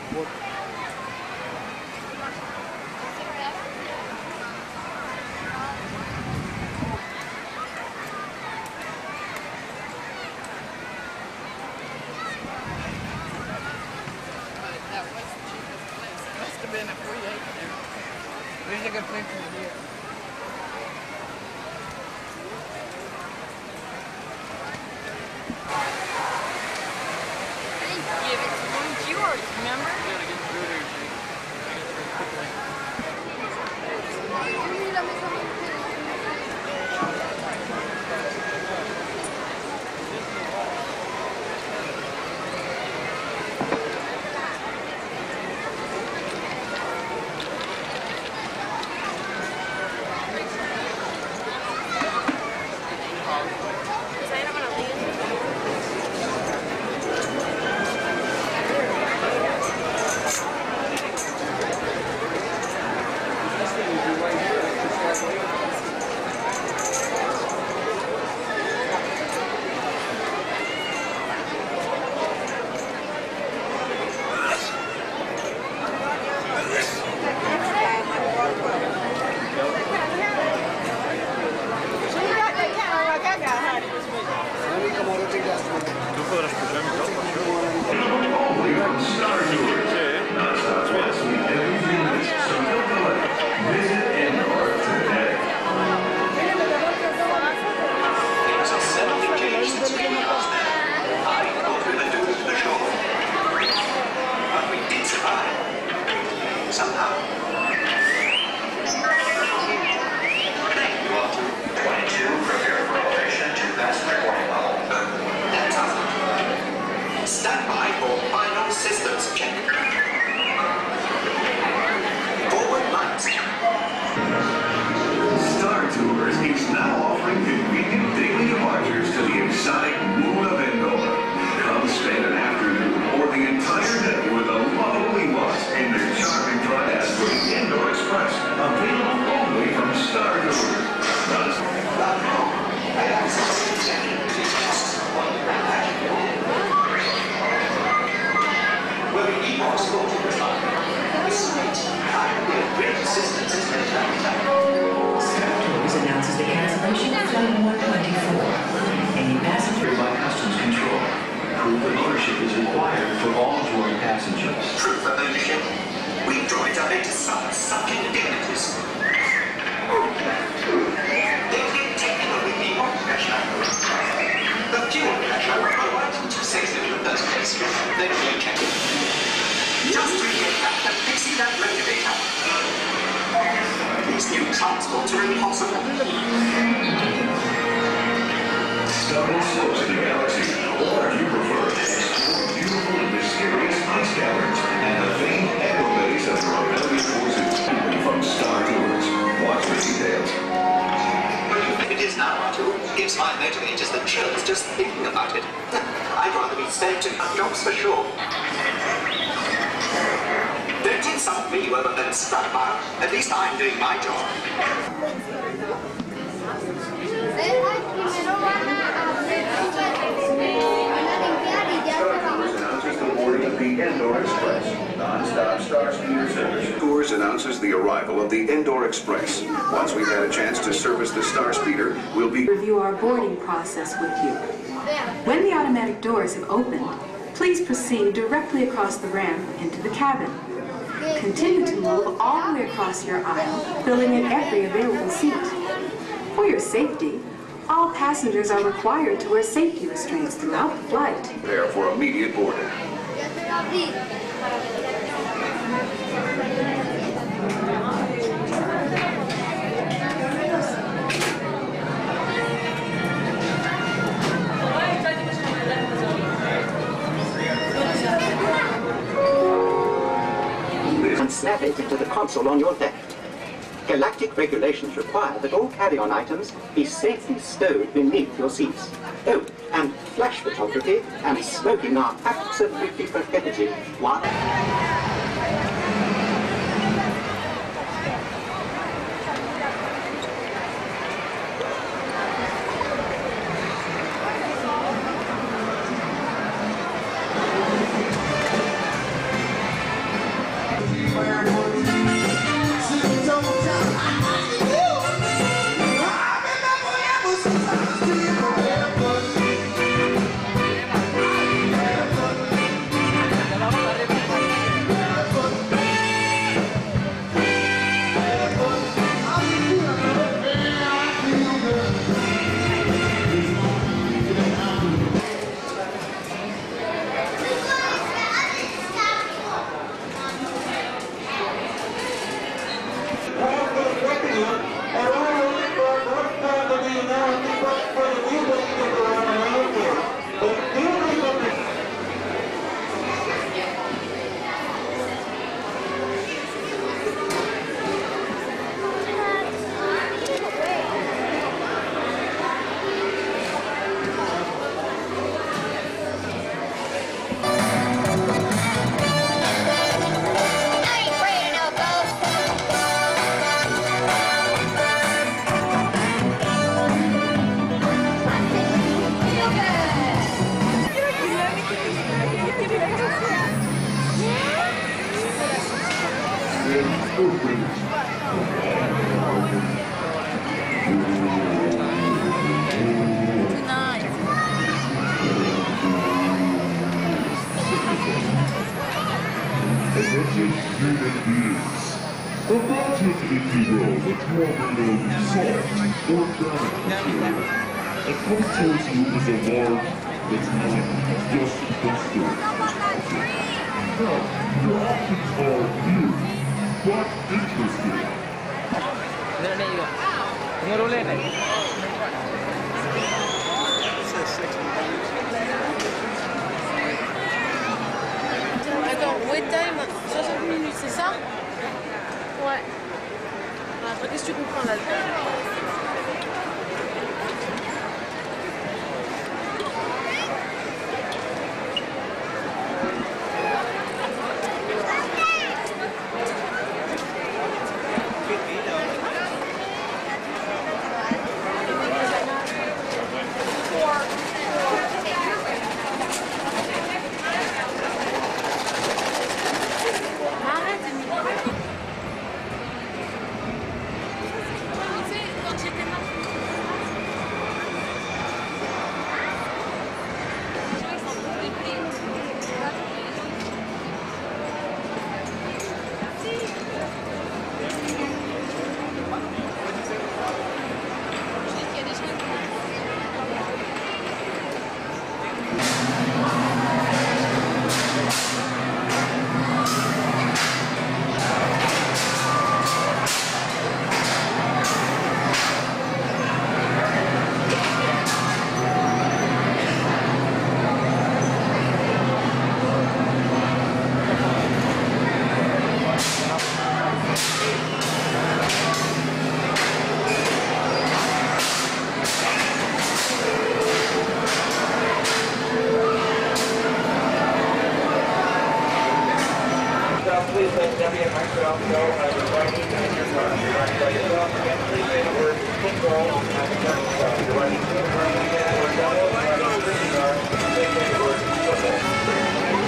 Been a free eight there. There's a good picture here. Give it to one yours, remember? You gotta get through there, Jake. I get through quickly. Announces the arrival of the Indoor Express. Once we've had a chance to service the Star Speeder, we'll be review our boarding process with you. When the automatic doors have opened, please proceed directly across the ramp into the cabin. Continue to move all the way across your aisle, filling in every available seat. For your safety, all passengers are required to wear safety restraints throughout the flight. Prepare for immediate boarding. Snap it into the console on your left. Galactic regulations require that all carry-on items be safely stowed beneath your seats. Oh, and flash photography and smoking are absolutely prohibited. What? human beings. Imagine, if you will, the primarily soft, organic material. And what tells you is a large, metallic, dust-busting object. Now, your options are new, but interesting. Attends, wait time, 60 minutes, c'est ça? Ouais. Après, qu'est-ce que tu comprends là? Please let Debbie and myself know writing and your car. Again, please say the word control and you're writing to the word double, writing to the car, please say the word football.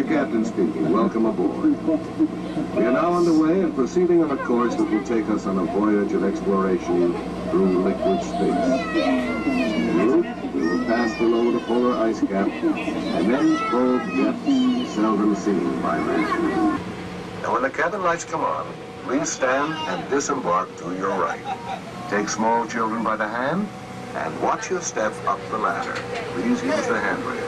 the captain speaking. Welcome aboard. We are now underway and proceeding on a course that will take us on a voyage of exploration through liquid space. En route, we will pass below the polar ice cap and then probe depths seldom seen by man. Now when the cabin lights come on, please stand and disembark to your right. Take small children by the hand and watch your step up the ladder. Please use the handrail.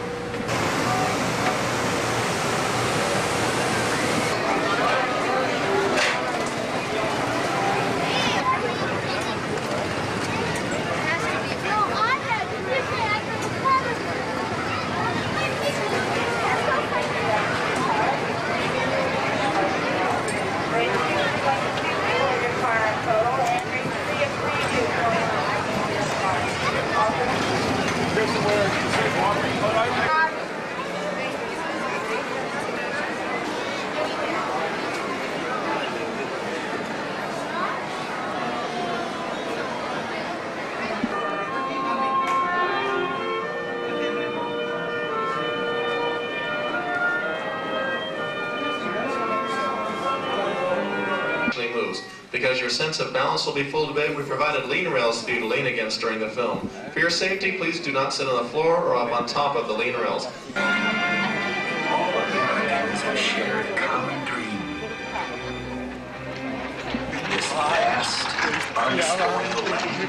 Moves. Because your sense of balance will be full today, we provided lean rails for you to lean against during the film. For your safety, please do not sit on the floor or up on top of the lean rails. All Americans have shared a common dream. This vast, unspoiled land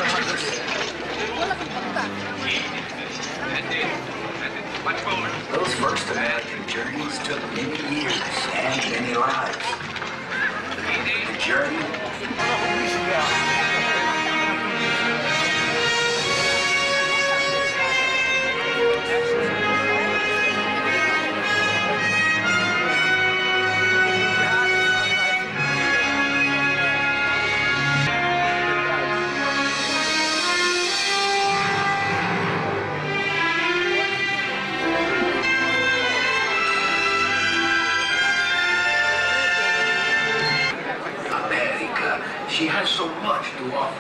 of those first American journeys took many years and many lives. The journey. She has so much to offer.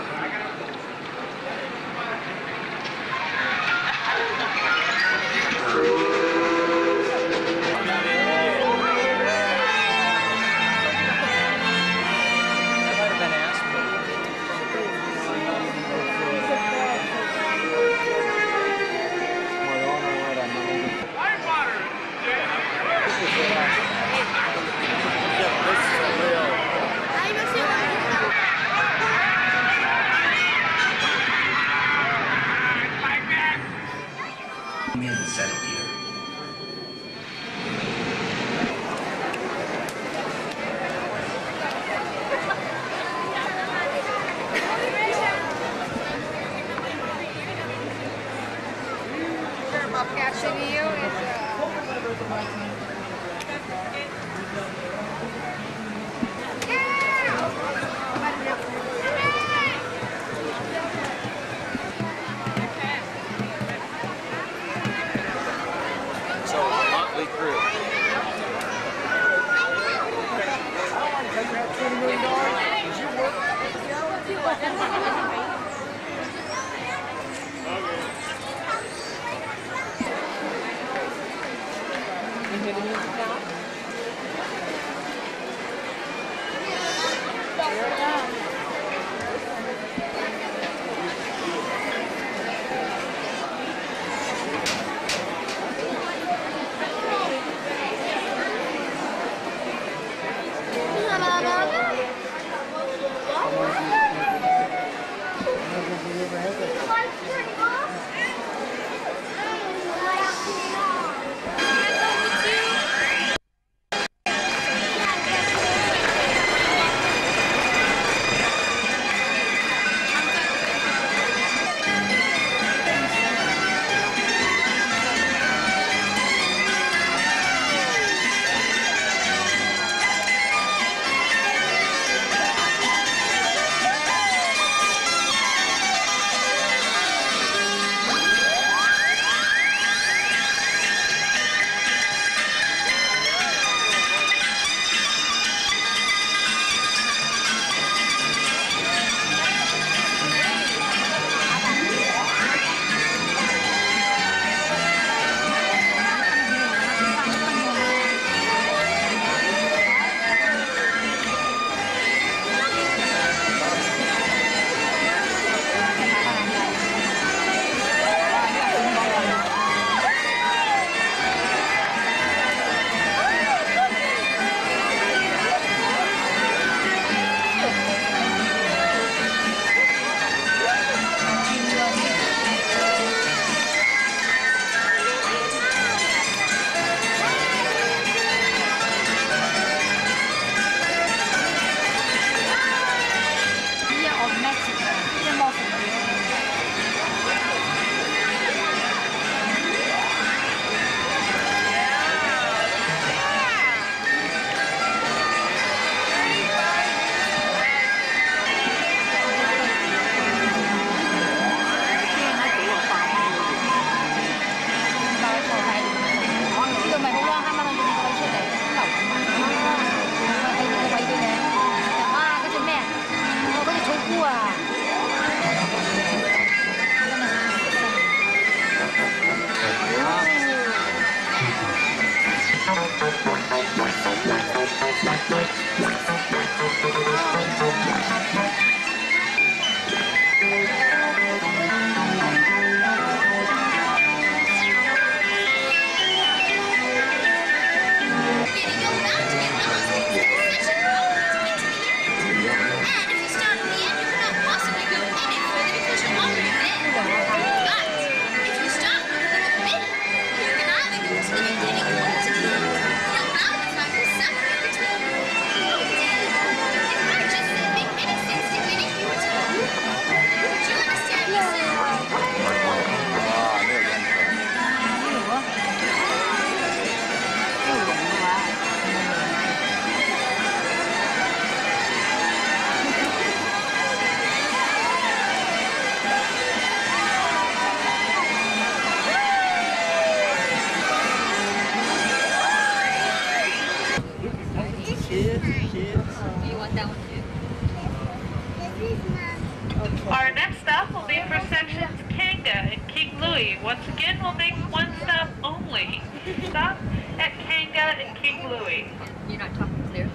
Louie. Once again, we'll make one stop only. Stop at Kanga and King Louie. You're not talking clear?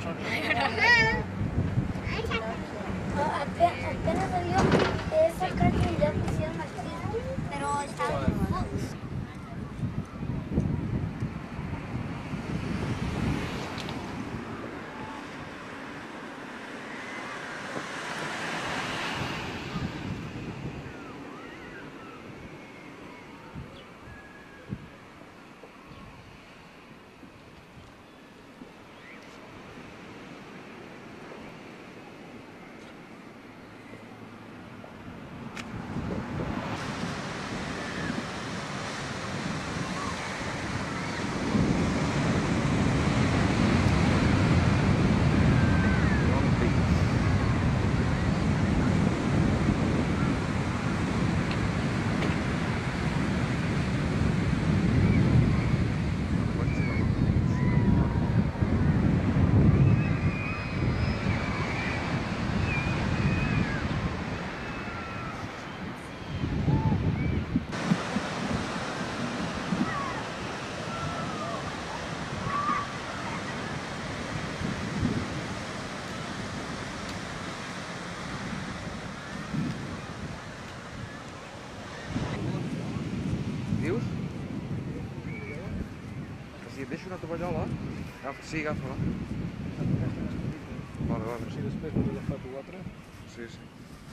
Apenas salió esa canción ya pusieron aquí, pero estaba en Fox. Deixa eu não trabalhar lá. Siga a falar. Vale, vale. Sim, depois quando ele foi para o outro. Sim, sim.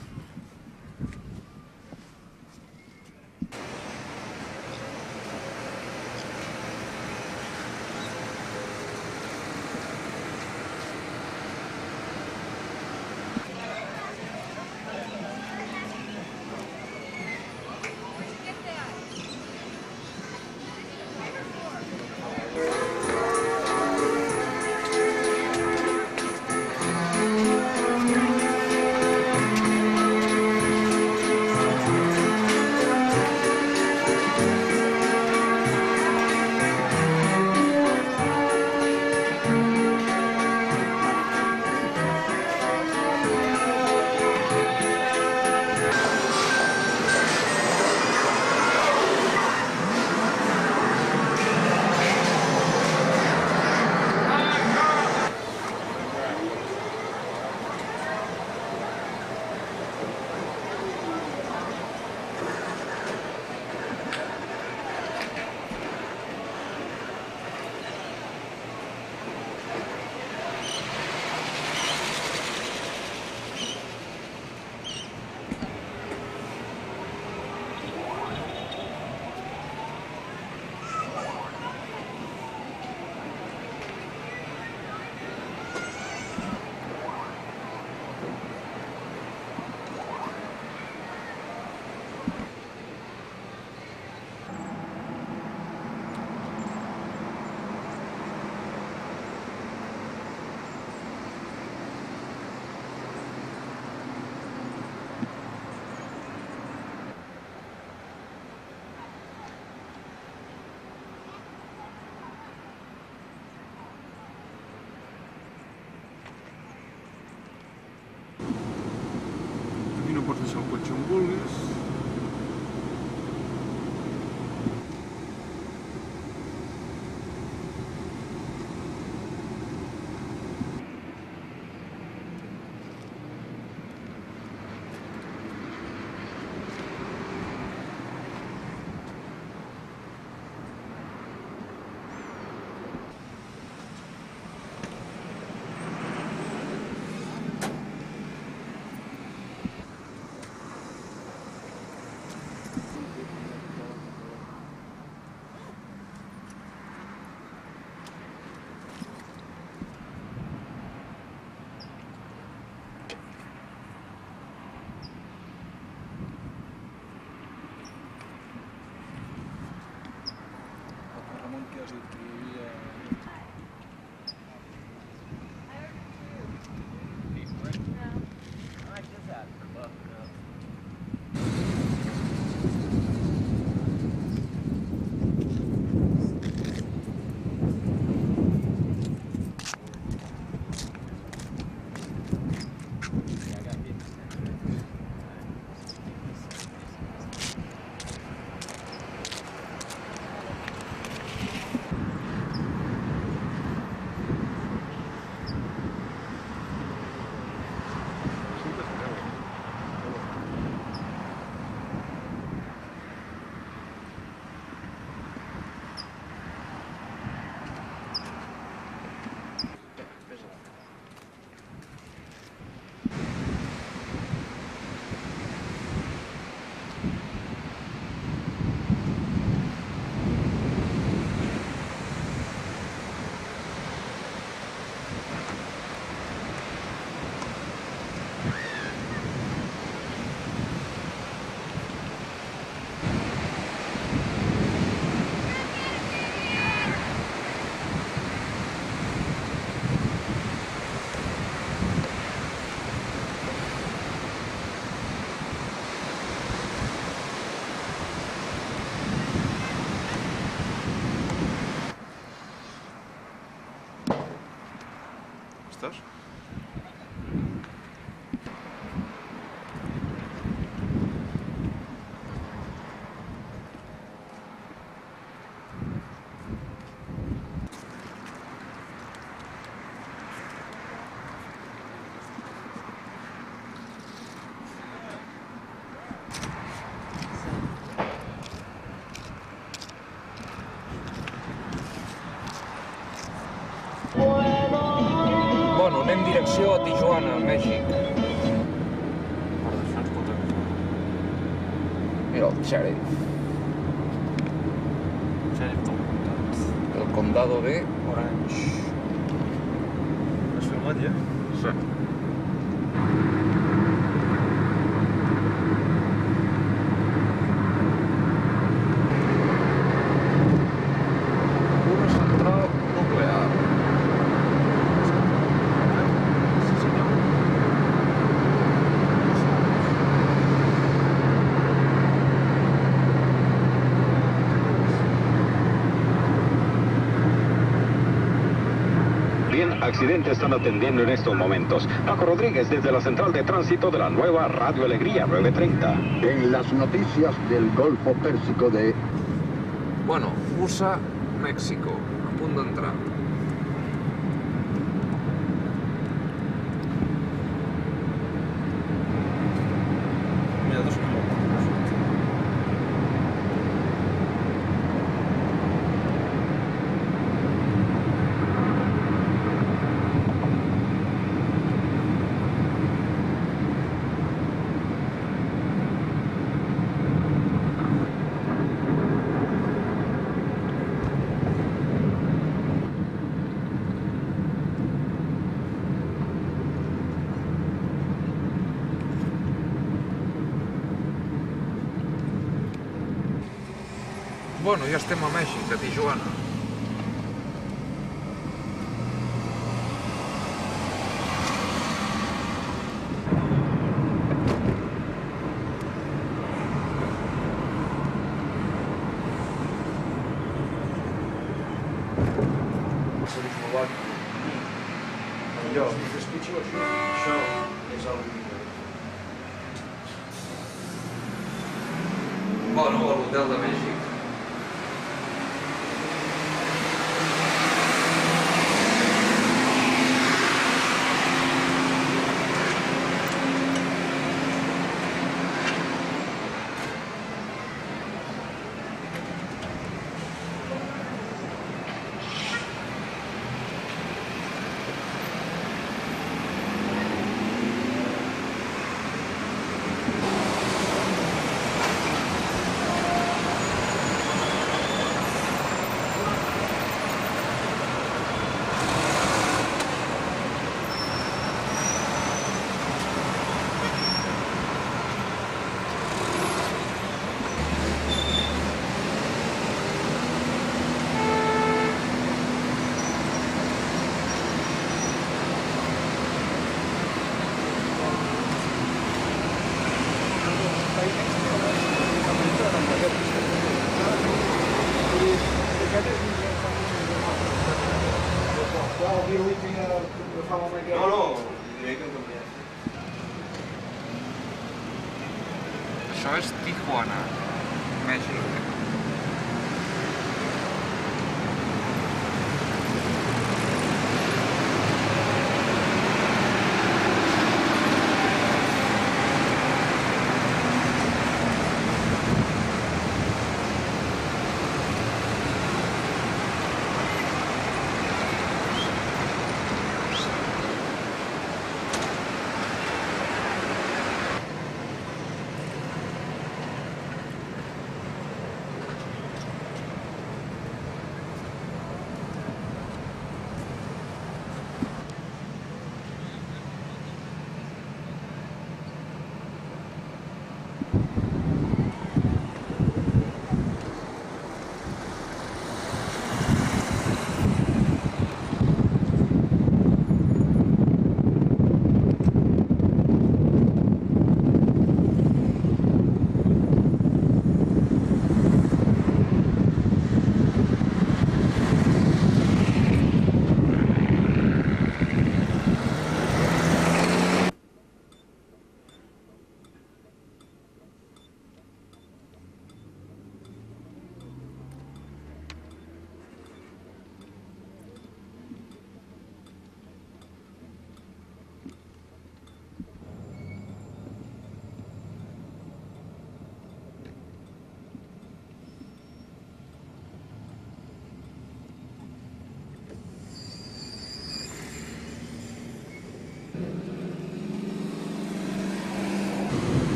No pots deixar el cotxe on vulguis. direcció a Tijuana, Mèxic. Mira el xèrif. El condado de Orange. Has filmat ja? Sí. Una central nuclear. Sí, senyor. Bien, accidente están atendiendo en estos momentos. Paco Rodríguez desde la central de tránsito de la nueva Radio Alegría 930. En las noticias del Golfo Pérsico de... Bueno, USA, Mèxico, a punt d'entrar. Mira, 2 quilòmetres. Bueno, ja estem a Mèxic, a Tijuana. Allò, és pitjor això. Això és el vídeo. Bueno, a l'hotel de Mèxic. Això és Tijuana, Mèxic.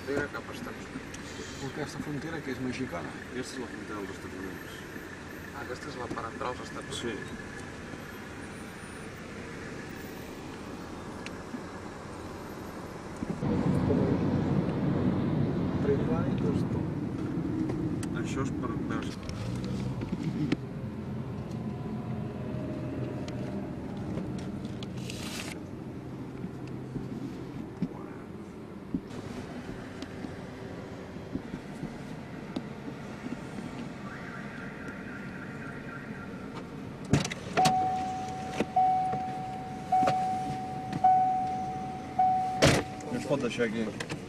frontera cap als Estats Units. Aquesta frontera que és mexicana. Aquesta és la frontera dels Estats Units. Aquesta és la per entrar als Estats Units. Sí. Això és per envers. No es pot deixar aquí.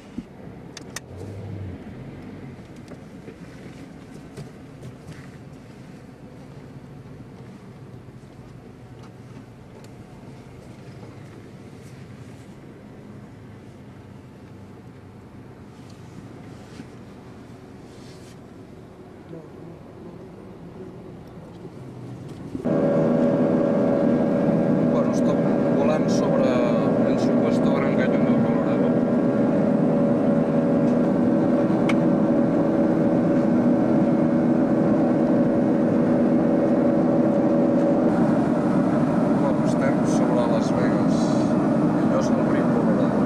Bueno, estem volant sobre el supuesto Gran Cañón del Colorado. Bueno, estem sobre Las Vegas. I allò és el riu Colorado.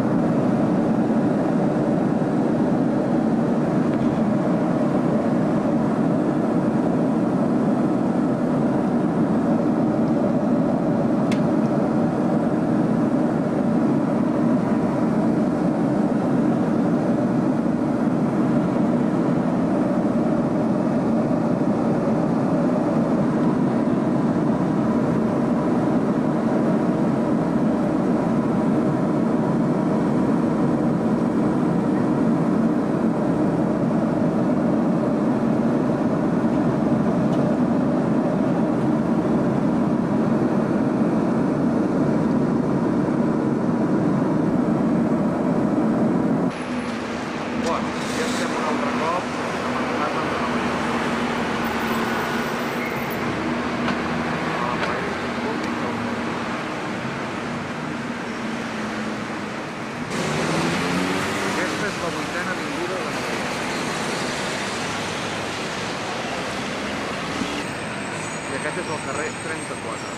Aquest és el carrer 34.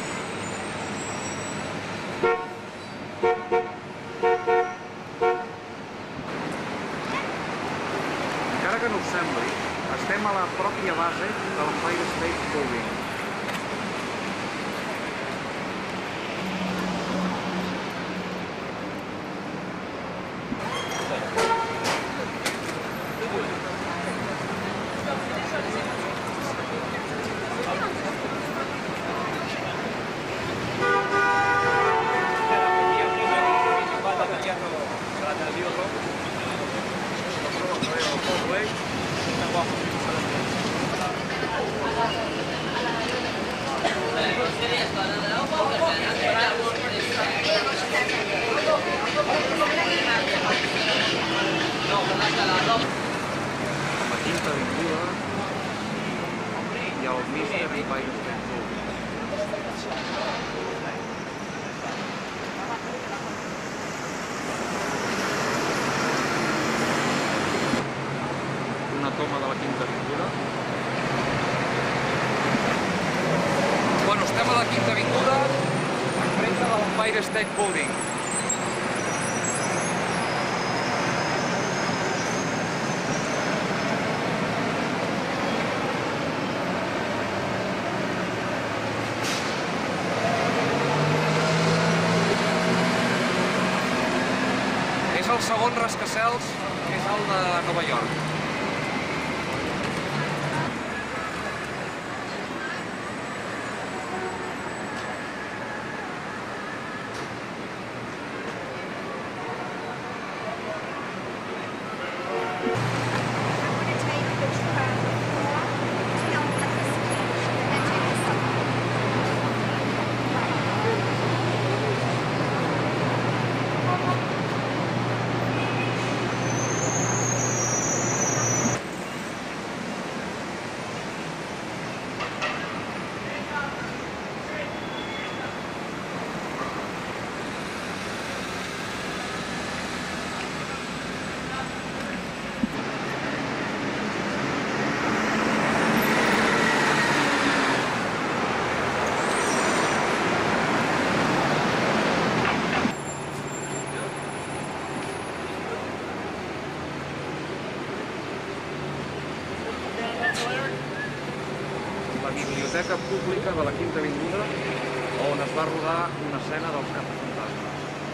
Encara que no us sembli, estem a la pròpia base de l'Empire State Building. La quinta avinguda i el Mr. Empire State Building. Una toma de la quinta avinguda. Bueno, estem a la quinta avinguda, enfrente de l'Empire State Building. És el segon rascacels més alt de Nova York. biblioteca pública de la Quinta Avinguda, on es va rodar una escena dels Caçafantasmes.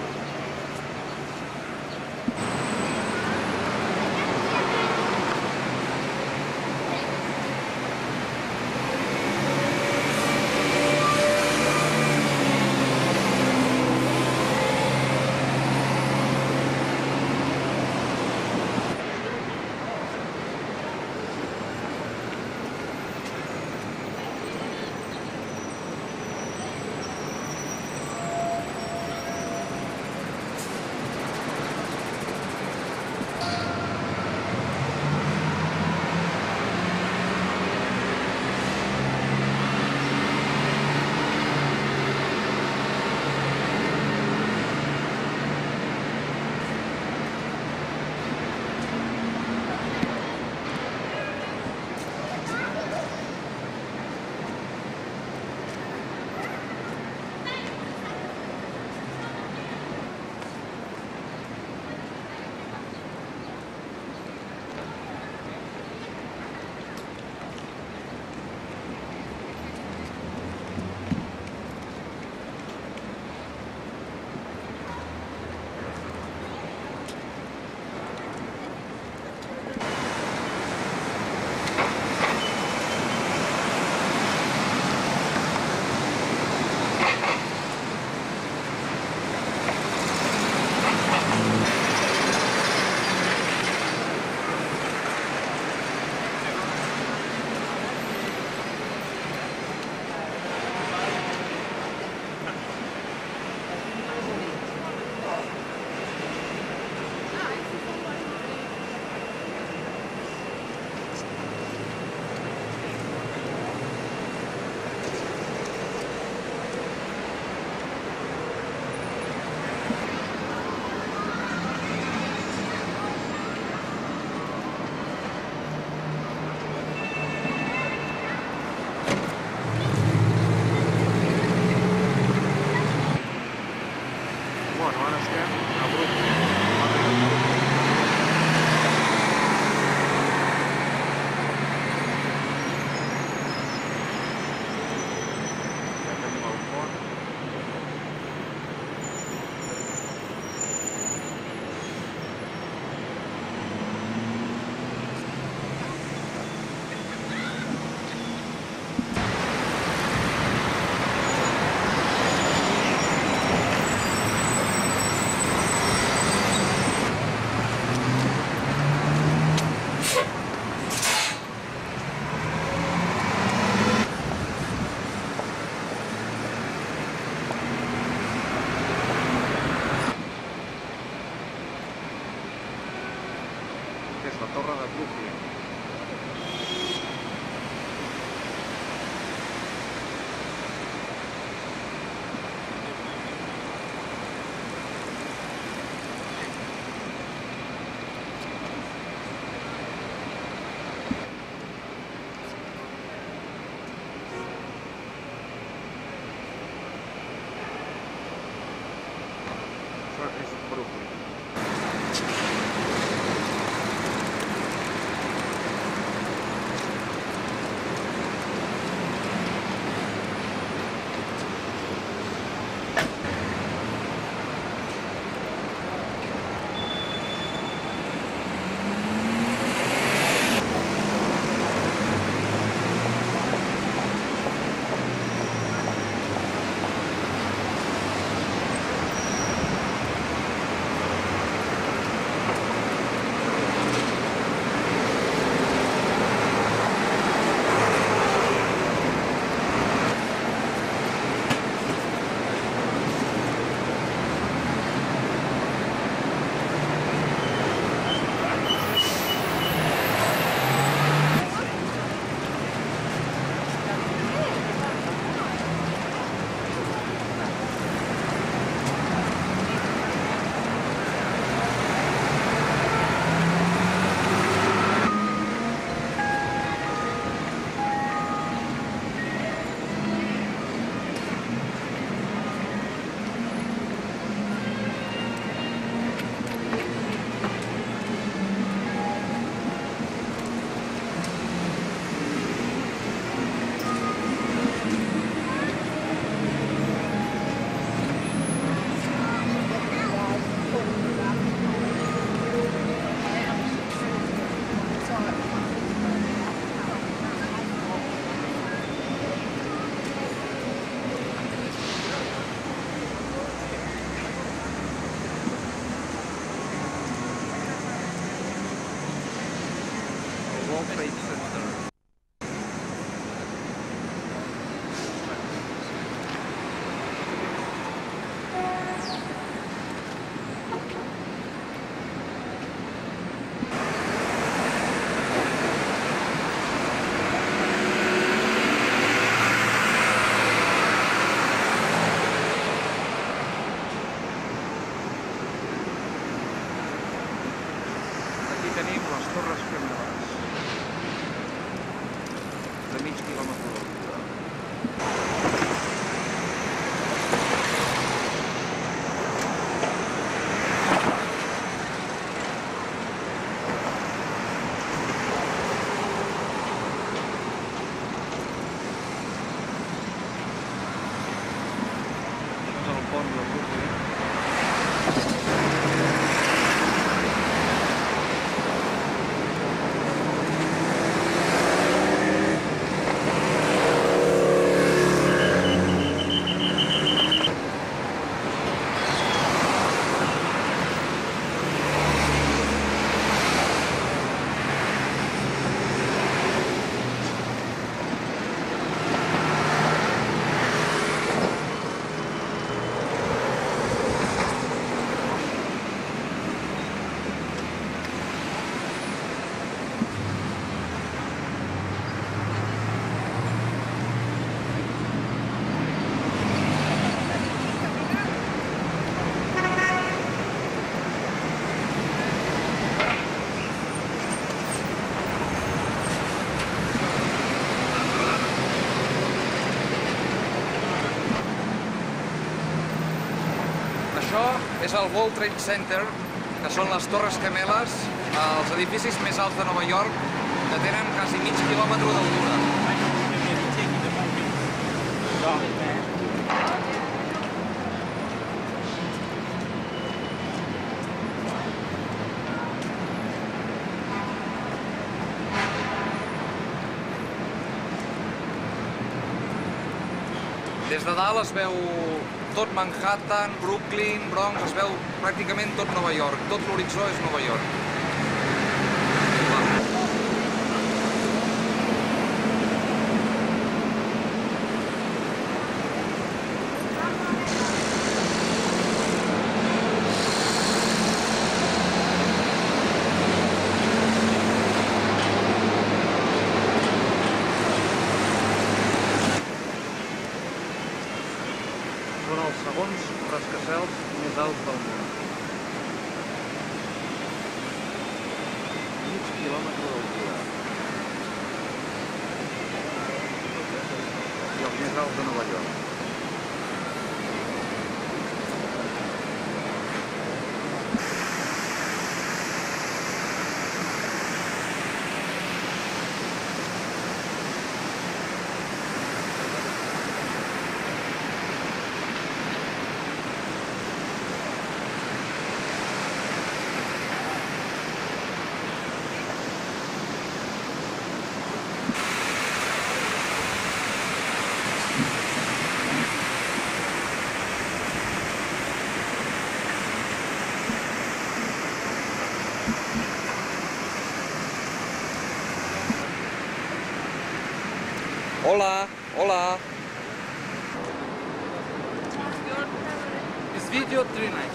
la torre de Brooklyn. Això és Brooklyn. Trade Center. Tenim les torres gemeles de mig quilòmetre d'altura. Això és el pont de Brooklyn. Això és el World Trade Center, que són les Torres Gemeles, els edificis més alts de Nova York, que tenen quasi mig quilòmetre d'altura. Des de dalt es veu tot Manhattan, Brooklyn, Bronx, es veu pràcticament tot Nova York. Tot l'horitzó és Nova York. Són els segons rascacels més alts del món. Mig quilòmetre d'altura. I els més alts de Nova York. Hola, hola. This video 3-9.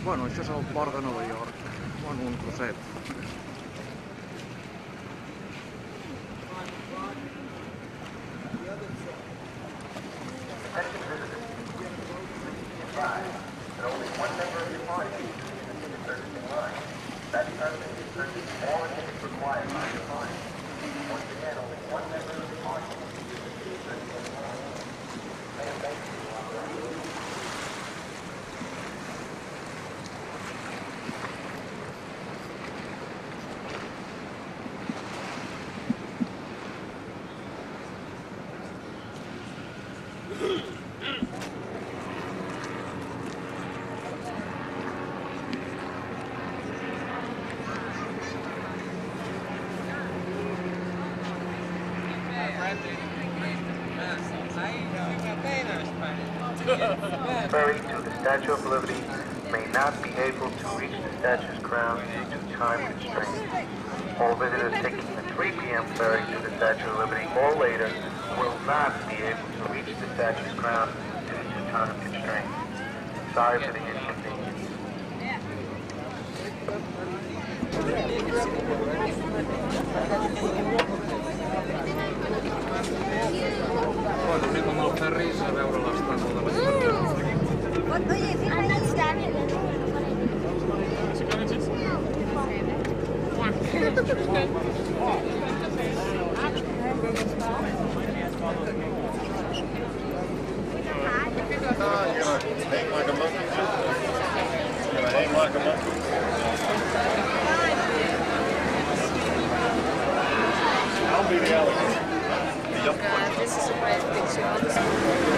Bueno, això és el port de Nova York. Bueno, un trosset. Ferry to the Statue of Liberty may not be able to reach the statue's ground due to time constraints. All visitors taking the 3 p.m. ferry to the Statue of Liberty or later will not be able to reach the statue's ground due to time constraints. Sorry for the inconvenience. Bueno, anem amb el ferris a veure l'estàtua de la Llibertat. Oye, fíjate ahí. Hang like a monkey. Hang like a monkey. I'll be the alligator. This is a great picture.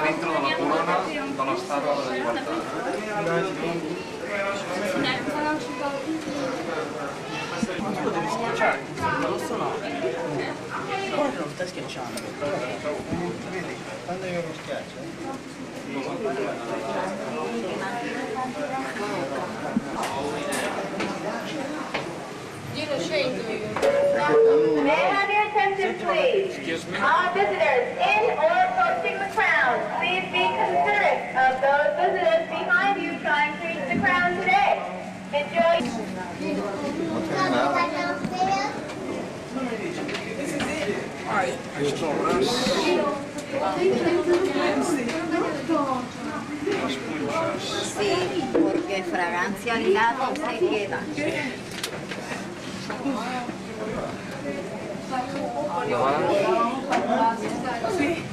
dintre de la corona de l'Estàtua de la Llibertat. Tu devi schiacciare, non lo so, no. Guarda, non stai schiacciando. Vedi, quando io lo schiaccio. Giro scendo io. May I have your attention, please? Excuse me? All visitors in or approaching the crown, please be considerate of those visitors behind you trying to reach the crown today. Enjoy. Sí, porque fragancia lilado se queda. Sí.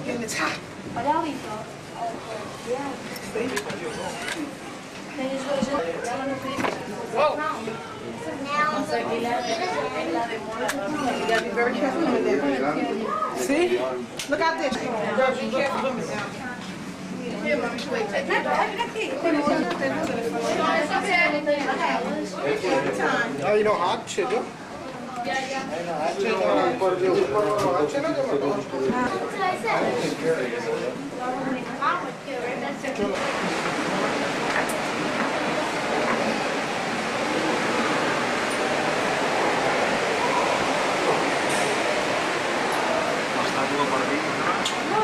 See? Look out this. Be careful. Oh, you know hot shit, yeah? L'estàtua per dintre.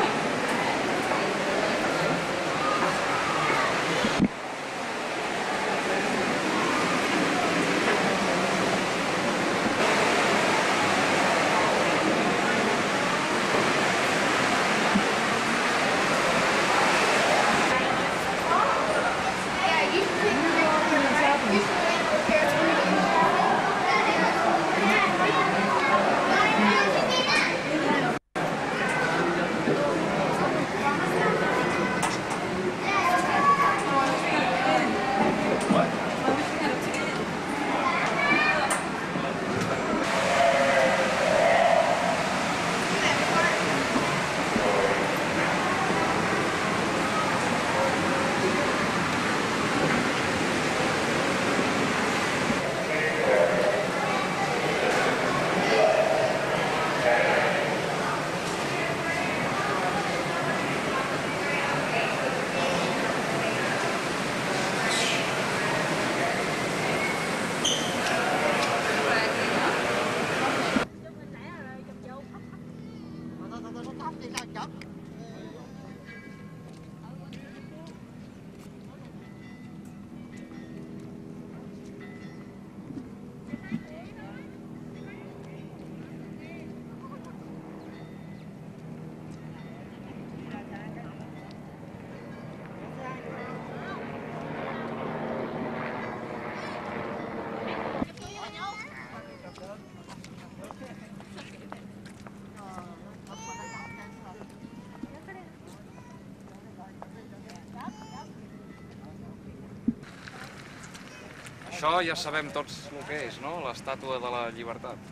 Això ja sabem tots el que és, no? L'estàtua de la llibertat.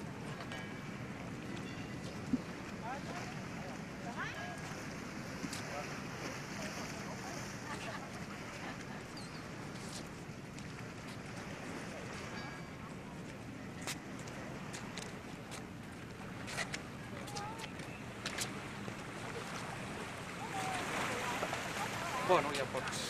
Bueno, ja pots...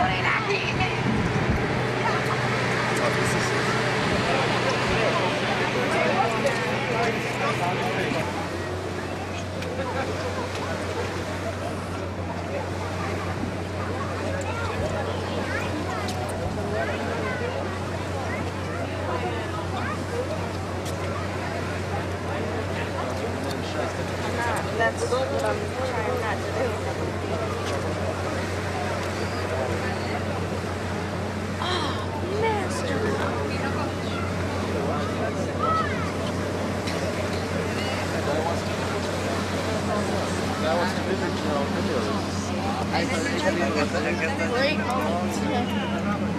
That's what I'm trying not to do. Oh, master. Great moment.